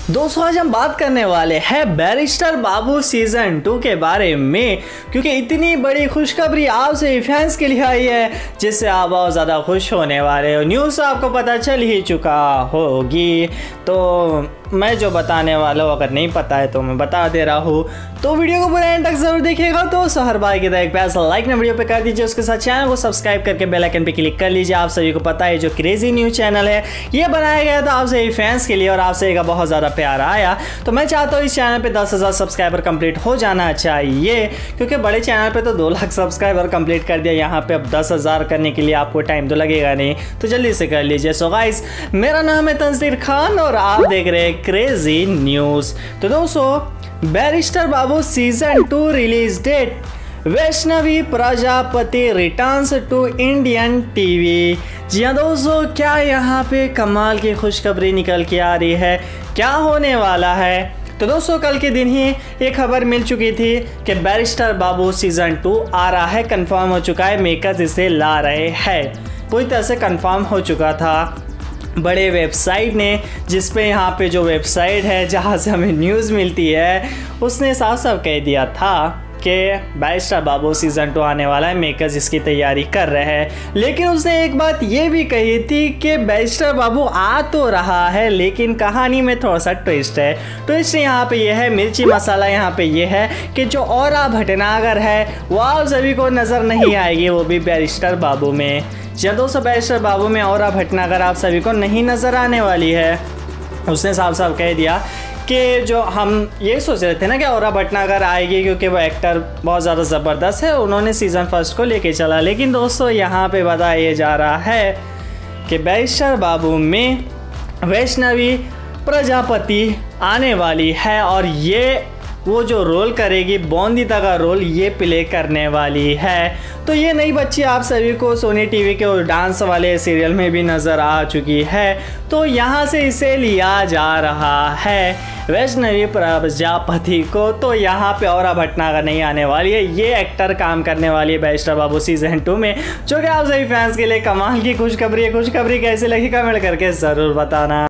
दोस्तों आज हम बात करने वाले हैं बैरिस्टर बाबू सीजन 2 के बारे में, क्योंकि इतनी बड़ी खुशखबरी आप सभी फैंस के लिए आई है जिससे आप बहुत ज़्यादा खुश होने वाले हो। न्यूज़ आपको पता चल ही चुका होगी, तो मैं जो बताने वाला हूँ अगर नहीं पता है तो मैं बता दे रहा हूँ, तो वीडियो को पूरा एंड तक जरूर देखिएगा। तो हर बार की तरह एक प्यार सा लाइक ना वीडियो पे कर दीजिए, उसके साथ चैनल को सब्सक्राइब करके बेल आइकन पे क्लिक कर लीजिए। आप सभी को पता है जो क्रेजी न्यूज़ चैनल है ये बनाया गया था आप सभी फैंस के लिए और आप सभी का बहुत ज़्यादा प्यार आया, तो मैं चाहता हूँ इस चैनल पे 10,000 सब्सक्राइबर कंप्लीट हो जाना चाहिए, क्योंकि बड़े चैनल पे तो 2 लाख सब्सक्राइबर कंप्लीट कर दिया, यहाँ पे अब 10,000 करने के लिए आपको टाइम तो लगेगा नहीं, तो जल्दी से कर लीजिए। सो गाइस, मेरा नाम है तंजीर खान और आप देख रहे हैं क्रेजी न्यूज़। तो दोस्तों, barrister Babu season 2 release date, Vaishnavi Prajapati returns to Indian TV. जी हाँ दोस्तों, क्या यहाँ पे कमाल की खुशखबरी निकल के आ रही है, क्या होने वाला है। तो दोस्तों, कल के दिन ही एक खबर मिल चुकी थी कि बैरिस्टर बाबू सीजन 2 आ रहा है, कंफर्म हो चुका है, मेकर्स इसे ला रहे हैं, पूरी तरह से कंफर्म हो चुका था बड़े वेबसाइट ने, जिस पे यहाँ पे जो वेबसाइट है जहाँ से हमें न्यूज़ मिलती है उसने साफ साफ कह दिया था कि बैरिस्टर बाबू सीजन 2 आने वाला है, मेकर्स इसकी तैयारी कर रहे हैं। लेकिन उसने एक बात ये भी कही थी कि बैरिस्टर बाबू आ तो रहा है लेकिन कहानी में थोड़ा सा ट्विस्ट है। ट्विस्ट यहाँ पे ये है, मिर्ची मसाला यहाँ पे ये है कि जो औरा भटनागर है वो आप सभी को नज़र नहीं आएगी, वो भी बैरिस्टर बाबू में। जब दोस्तों बैरिस्टर बाबू में औरा भटनागर आप सभी को नहीं नज़र आने वाली है। उसने साफ साफ कह दिया कि जो हम ये सोच रहे थे ना कि औरा भटनागर आएगी क्योंकि वो एक्टर बहुत ज़्यादा ज़बरदस्त है, उन्होंने सीज़न 1 को लेके चला, लेकिन दोस्तों यहाँ पे बताया जा रहा है कि बैरिस्टर बाबू में वैष्णवी प्रजापति आने वाली है और ये वो जो रोल करेगी बॉन्दिता का रोल ये प्ले करने वाली है। तो ये नई बच्ची आप सभी को सोनी टीवी के और डांस वाले सीरियल में भी नज़र आ चुकी है, तो यहाँ से इसे लिया जा रहा है वैष्णवी प्रजापति को। तो यहाँ पे औरा भटनागर नहीं आने वाली है, ये एक्टर काम करने वाली है बैरिस्टर बाबू सीजन 2 में, जो कि आप सभी फैंस के लिए कमाल की खुशखबरी है। खुशखबरी कैसी लगी कमेंट करके ज़रूर बताना।